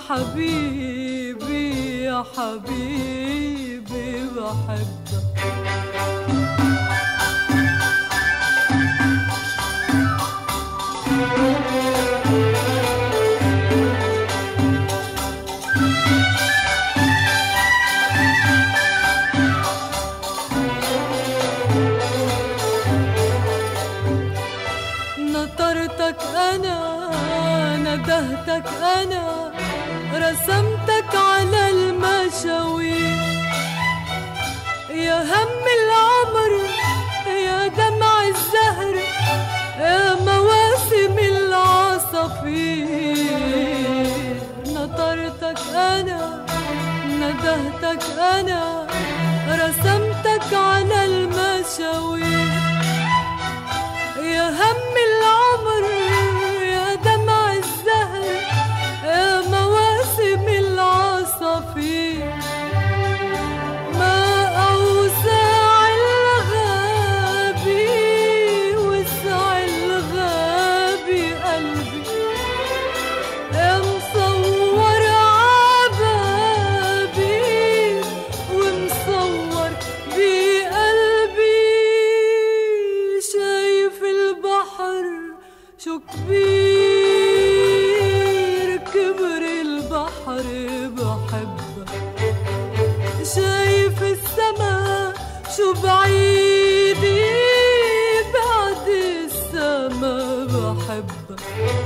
حبيبي يا حبيبي بحبك. نطرتك أنا، ندهتك أنا، رسمتك على المشاوير، يا هم العمر يا دمع الزهر يا مواسم العصافير. نطرتك أنا، ندهتك أنا، رسمتك على المشاوير، يا هم العمر يا دمع الزهر يا مواسم العصافير. ما أوسع الغابي وسع الغابي قلبي، يا مصور عبابي ومصور بقلبي. شايف البحر شو كبير، كبر البحر بحبك. شايف السما شو بعيدة، بعد السما بحبك.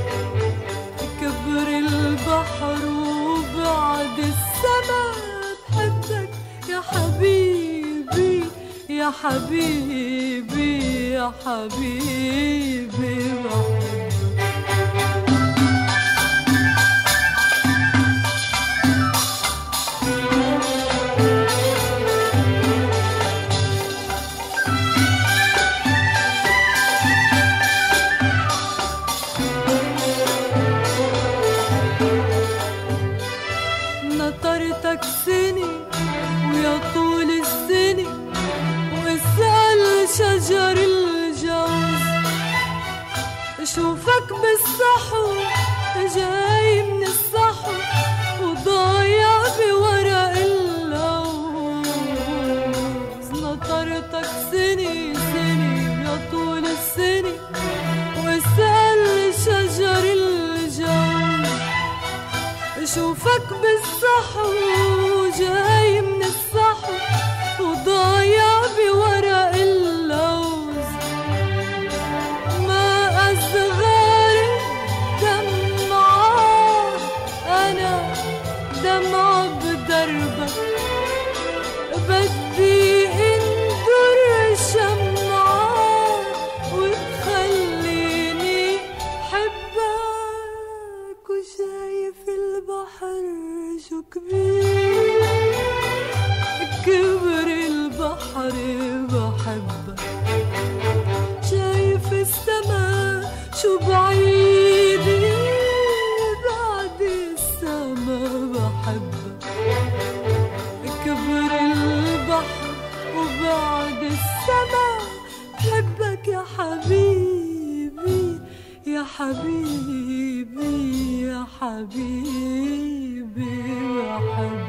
كبر البحر وبعد السما بحبك يا حبيبي يا حبيبي يا حبيبي بحبك. نطرتك سنة ويا طول السنة، واسأل شجر الجوز، شوفك بالصحو جاي من الصحو وضايع بورق اللوز. نطرتك سنة سنة يا طول السنة، واسأل شجر الجوز، شوفك بالصحو جاي من الصحو وضايع بورق اللوز. ما أصغر دمعة أنا، دمعة بدربك، بدي انظر شمعة وتخليني حبك. وشايف البحر شو كبير، كبر البحر بحبك. شايف السما شو بعيدة، بعد السما بحبك. كبر البحر وبعد السما بحبك يا حبيبي يا حبيبي يا حبيبي يا حبيبي.